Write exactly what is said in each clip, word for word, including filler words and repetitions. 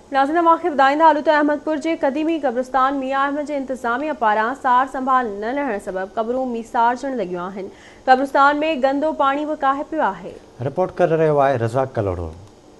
नाज़रीन मूंखे ॿुधाईंदा हलो त अहमदपुर जे क़दीमी क़ब्रिस्तान मियां अहमद जे इंतज़ामिया पारां सार संभाल न लहण सबब क़बरूं मिसारजण लॻियूं आहिनि। क़ब्रिस्तान में गंदो पाणी वकाए पियो आहे। रिपोर्ट करे रहियो आहे रज़ाक कलोड़ो।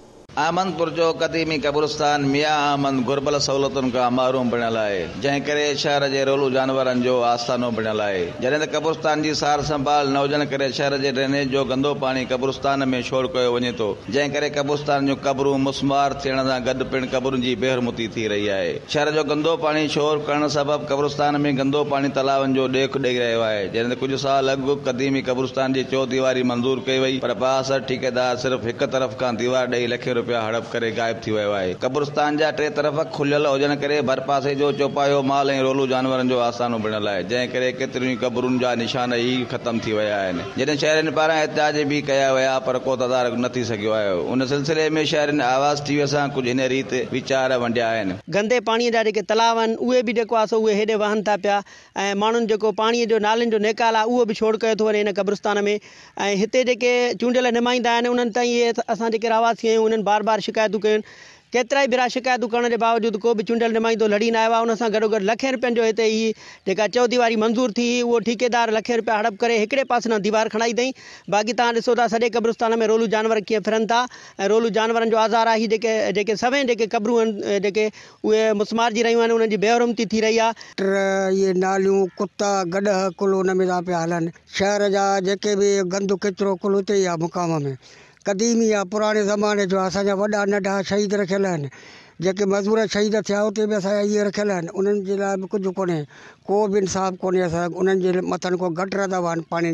अहमदपुर जो क़दीमी क़ब्रिस्तान मियां अहमद घुर्बल सहूलतुनि खां महरूम बणियल आहे, जंहिं करे शहर जे रोलू जानवरनि जो आस्थानो बणियल आहे। जॾहिं त क़ब्रिस्तान जी सार संभाल न हुजण करे शहर जे ड्रेनेज जो गंदो पाणी क़ब्रिस्तान में शोर कयो वञे थो, जंहिं करे क़ब्रिस्तान जूं क़बरूं मुस्मार थियण सां गॾु पिणु क़बरुनि जी बेहरमुती थी रही आहे। शहर जो गंदो पाणी शोर करण सबब क़ब्रिस्तान में गंदो पाणी तालाबनि जो ॾेख ॾेई रहियो आहे। जॾहिं त कुझु साल अॻु क़दीमी क़ब्रिस्तान जी चौदीवारी मंज़ूर कई वई, पर बासर ठेकेदार सिर्फ़ हिक तरफ़ खां दीवार ॾेई लखे रुपया हड़प करे गायब थी वियो आहे। क़ब्रिस्तान जा टे तरफ़ खुलियल हुजण करे भर पासे जो चौपायो माल ऐं रोलू जानवरनि जो आस्थानो बणियल आहे, जंहिं करे केतिरियूं क़बरुनि जा निशान ई ख़तम थी विया आहिनि। जॾहिं शहरनि पारां एहतिजाज बि कया विया पर को तदारक न थी सघियो आहे। उन सिलसिले में शहरनि आवाज़ टीवीअ सां कुझु हिन रीति वीचार वंडिया आहिनि। गंदे पाणीअ जा जेके तलाव आहिनि उहे बि जेको आहे उहे हेॾे वहनि था पिया ऐं माण्हुनि जेको पाणीअ जो नालनि जो निकाल आहे उहो बि छोड़ कयो थो वञे हिन क़ब्रिस्तान में। ऐं हिते जेके चूंडियल नुमाइंदा आहिनि उन्हनि ताईं इहे असां जेके रहवासी आहियूं उन्हनि बार बार शिकायतूं कयूं। केतिरा ई भेरा शिकायतूं करण जे बावजूदि को बि चूंडियल नुमाइंदो लड़ी न आयो आहे। उन सां गॾोगॾु लखे रुपयनि जो हिते ही जेका चौदीवारी मंज़ूर थी उहो ठेकेदार लखे रुपया हड़प करे हिकिड़े पासे न दीवार खणाई अथई। बाक़ी तव्हां ॾिसो था सॼे क़ब्रिस्तान में रोलू जानवर कीअं फिरनि था ऐं रोलू जानवरनि जो आज़ार आहे। जेके जेके सभई जेके क़बरूं आहिनि जेके उहे मुस्मार जी रहियूं आहिनि, उन्हनि जी बेहरमती थी रही आहे। इहे नालियूं कुता गॾ कुल उन में था पिया हलनि। शहर जा जेके बि गंद किचिरो कुल उते ई आहे मुक़ाम में। क़दीमी आहे, पुराणे ज़माने जो असांजा वॾा नंढा शहीद रखियल आहिनि। जेके मज़दूर शहीद थिया उते बि असांजा इहे रखियल आहिनि। उन्हनि जे लाइ बि कुझु कोन्हे, को बि इंसाफ़ कोन्हे। असां उन्हनि जे मथां को गटर दवा आहिनि पाणी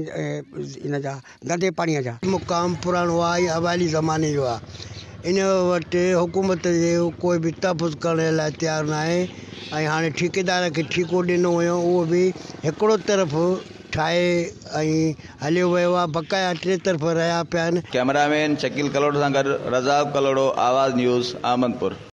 इन जा गंदे पाणीअ जा। मुक़ाम पुराणो आहे, हवाली ज़माने जो आहे। इन वटि हुकूमत जे कोई बि तहफ़ुज़ करण लाइ तयारु न आहे। ऐं हाणे ठेकेदार खे ठीको ॾिनो हुयो, उहो बि हिकिड़ो तरफ़ ठाहे ऐं हलियो वियो आहे। बक़ाया टे तरफ़ रहिया पिया आहिनि। कैमरामैन शकील कलोड़ो सां गॾु रज़ाक कलोड़ो, आवाज़ न्यूज़, अहमदपुर।